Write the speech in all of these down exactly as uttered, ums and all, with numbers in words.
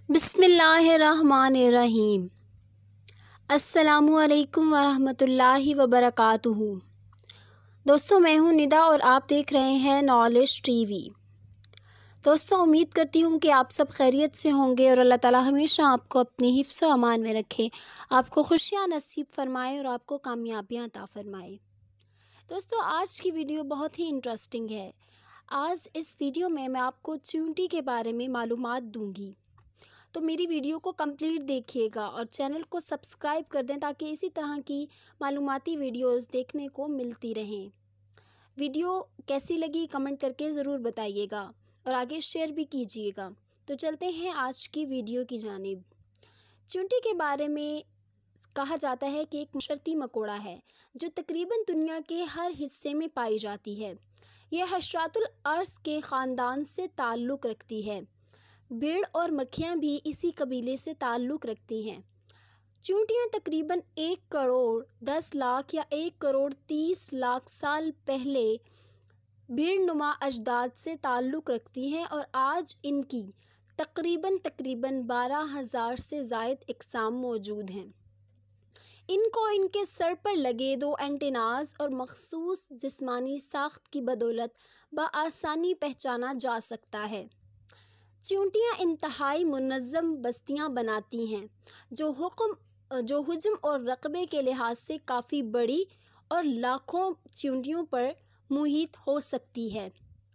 बिस्मिल्लाहिर्रहमानिर्रहीम। अस्सलामुअलैकुम वरहमतुल्लाहि वबरकातुहू। दोस्तों, मैं हूं निदा और आप देख रहे हैं नॉलेज टीवी। दोस्तों, उम्मीद करती हूं कि आप सब खैरियत से होंगे और अल्लाह ताला हमेशा आपको अपनी हिफ्ज़ व अमान में रखे, आपको खुशियां नसीब फरमाए और आपको कामयाबियां अता फरमाए। दोस्तों, आज की वीडियो बहुत ही इंटरेस्टिंग है। आज इस वीडियो में मैं आपको चींटी के बारे में मालूमात दूंगी, तो मेरी वीडियो को कंप्लीट देखिएगा और चैनल को सब्सक्राइब कर दें ताकि इसी तरह की मालूमाती वीडियोस देखने को मिलती रहें। वीडियो कैसी लगी कमेंट करके ज़रूर बताइएगा और आगे शेयर भी कीजिएगा। तो चलते हैं आज की वीडियो की जानिब। चींटी के बारे में कहा जाता है कि एक शर्ती मकोड़ा है जो तकरीबन दुनिया के हर हिस्से में पाई जाती है। यह हशरातुल अर्श के ख़ानदान से ताल्लुक़ रखती है। भेड़ और मक्खियाँ भी इसी कबीले से ताल्लुक़ रखती हैं। चींटियाँ तकरीबन एक करोड़ दस लाख या एक करोड़ तीस लाख साल पहले भीड़ नुमा अजदाद से ताल्लुक़ रखती हैं और आज इनकी तकरीबन तकरीबन बारह हज़ार से ज़ायद इक़साम मौजूद हैं। इनको इनके सर पर लगे दो एंटेनाज और मखसूस जिस्मानी साख्त की बदौलत बआसानी पहचाना जा सकता है। चींटियाँ इंतहाई मुनज़्ज़म बस्तियाँ बनाती हैं जो हुक्म जो हुज्म और रकबे के लिहाज से काफ़ी बड़ी और लाखों चींटियों पर मुहित हो सकती है।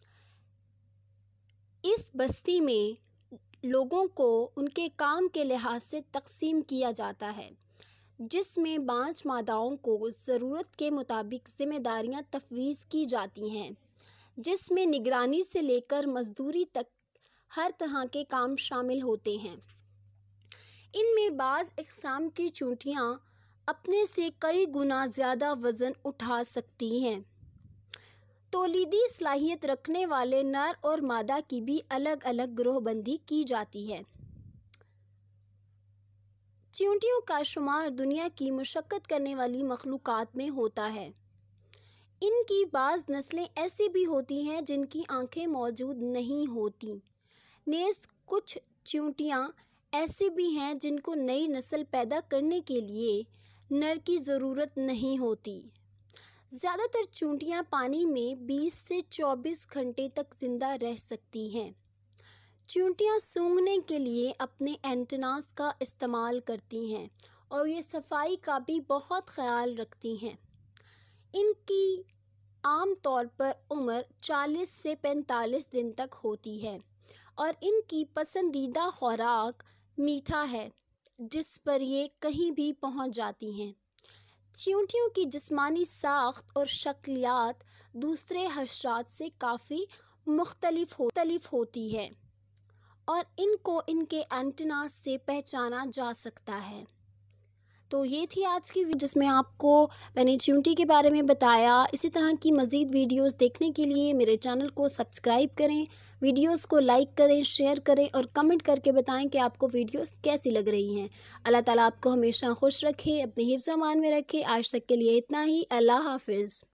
इस बस्ती में लोगों को उनके काम के लिहाज से तकसीम किया जाता है, जिसमें बाँझ मादाओं को ज़रूरत के मुताबिक ज़िम्मेदारियाँ तफ़वीज़ की जाती हैं, जिसमें निगरानी से लेकर मज़दूरी तक हर तरह के काम शामिल होते हैं। इनमें बाज़ इक़साम की चींटियाँ अपने से कई गुना ज़्यादा वज़न उठा सकती हैं। तौलीदी सलाहियत रखने वाले नर और मादा की भी अलग अलग ग्रोहबंदी की जाती है। चींटियों का शुमार दुनिया की मुशक्क़त करने वाली मखलूक़ात में होता है। इनकी बाज़ नस्लें ऐसी भी होती हैं जिनकी आँखें मौजूद नहीं होती। नेज़ कुछ चींटियाँ ऐसी भी हैं जिनको नई नस्ल पैदा करने के लिए नर की ज़रूरत नहीं होती। ज़्यादातर चींटियाँ पानी में बीस से चौबीस घंटे तक ज़िंदा रह सकती हैं। चींटियाँ सूंघने के लिए अपने एंटेनास का इस्तेमाल करती हैं और ये सफाई का भी बहुत ख्याल रखती हैं। इनकी आम तौर पर उम्र चालीस से पैंतालीस दिन तक होती है और इनकी पसंदीदा खुराक मीठा है, जिस पर ये कहीं भी पहुंच जाती हैं। चींटियों की जिस्मानी साख्त और शक्लियात दूसरे हशरात से काफ़ी मुख्तलिफ हो, होती है और इनको इनके एंटेनास से पहचाना जा सकता है। तो ये थी आज की वीडियो जिसमें आपको मैंने चींटी के बारे में बताया। इसी तरह की मज़ीद वीडियोस देखने के लिए मेरे चैनल को सब्सक्राइब करें, वीडियोस को लाइक करें, शेयर करें और कमेंट करके बताएं कि आपको वीडियोस कैसी लग रही हैं। अल्लाह ताला आपको हमेशा खुश रखे, अपने हिफ्ज़-ओ-अमान में रखे। आज तक के लिए इतना ही। अल्लाह हाफ़िज़।